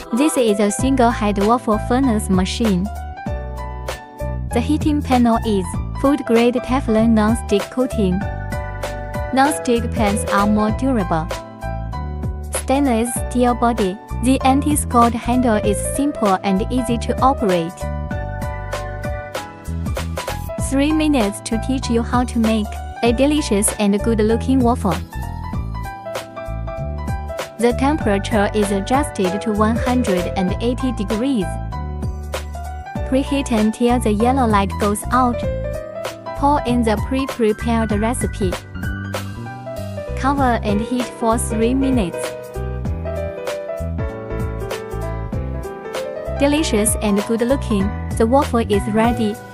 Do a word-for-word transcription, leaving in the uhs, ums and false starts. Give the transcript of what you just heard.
This is a single-head waffle furnace machine. The heating panel is food-grade Teflon non-stick coating. Non-stick pans are more durable. Stainless steel body. The anti-scald handle is simple and easy to operate. Three minutes to teach you how to make a delicious and good-looking waffle. The temperature is adjusted to one hundred eighty degrees. Preheat until the yellow light goes out. Pour in the pre-prepared recipe. Cover and heat for three minutes. Delicious and good looking, the waffle is ready.